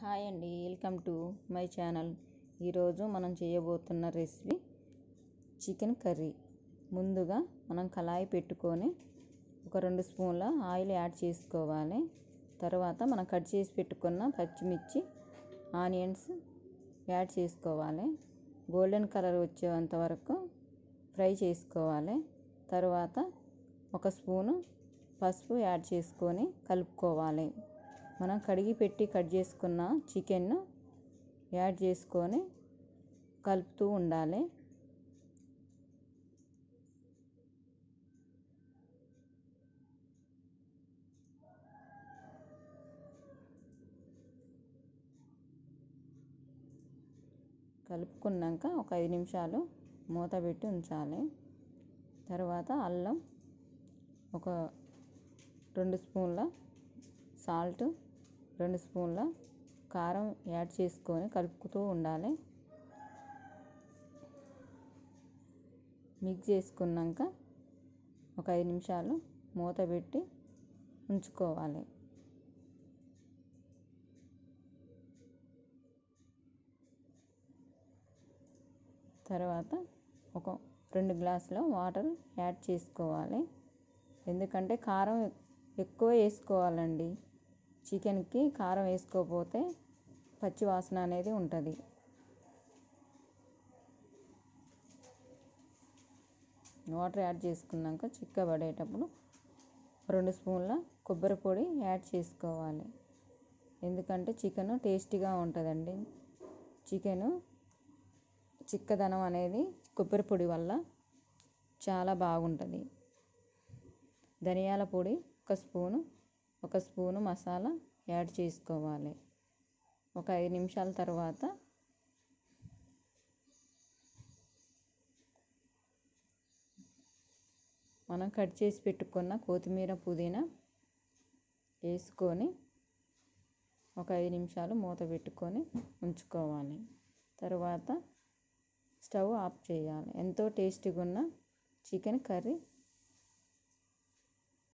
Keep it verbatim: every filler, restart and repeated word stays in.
Hi అండి, welcome to my channel. ఈరోజు మనం చేయబోతున్న రెసిపీ చికెన్ కర్రీ. ముందుగా మనం కళాయి పెట్టుకొని ఒక రెండు స్పూన్ల ఆయిల్ యాడ్ చేసుకోవాలి. తర్వాత మనం కట్ చేసి పెట్టుకున్న పచ్చిమిర్చి, ఆనియన్స్ యాడ్ చేసుకోవాలి. గోల్డెన్ కలర్ వచ్చేంత వరకు ఫ్రై చేసుకోవాలి. తర్వాత ఒక స్పూను పసుపు యాడ్ చేసుకొని కలుపుకోవాలి. మనం కడిగి పెట్టి కట్ చేసుకున్న చికెన్ను యాడ్ చేసుకొని కలుపుతూ ఉండాలి. కలుపుకున్నాక ఒక ఐదు నిమిషాలు మూత పెట్టి ఉంచాలి. తర్వాత అల్లం, ఒక రెండు స్పూన్ల సాల్ట్, రెండు స్పూన్ల కారం యాడ్ చేసుకొని కలుపుతూ ఉండాలి. మిక్స్ చేసుకున్నాక ఒక ఐదు నిమిషాలు మూత పెట్టి ఉంచుకోవాలి. తర్వాత ఒక రెండు గ్లాసుల వాటర్ యాడ్ చేసుకోవాలి. ఎందుకంటే కారం ఎక్కువ వేసుకోవాలండి. చికెన్కి కారం వేసుకోకపోతే పచ్చి వాసన అనేది ఉంటుంది. వాటర్ యాడ్ చేసుకున్నాక చిక్కబడేటప్పుడు రెండు స్పూన్ల కొబ్బరి పొడి యాడ్ చేసుకోవాలి. ఎందుకంటే చికెన్ టేస్టీగా ఉంటుందండి. చికెను చిక్కదనం అనేది కొబ్బరి పొడి వల్ల చాలా బాగుంటుంది. ధనియాల పొడి ఒక స్పూను, ఒక స్పూను మసాలా యాడ్ చేసుకోవాలి. ఒక ఐదు నిమిషాల తర్వాత మనం కట్ చేసి పెట్టుకున్న కొత్తిమీర, పుదీనా వేసుకొని ఒక ఐదు నిమిషాలు మూత పెట్టుకొని ఉంచుకోవాలి. తర్వాత స్టవ్ ఆఫ్ చేయాలి. ఎంతో టేస్టీగా ఉన్న చికెన్ కర్రీ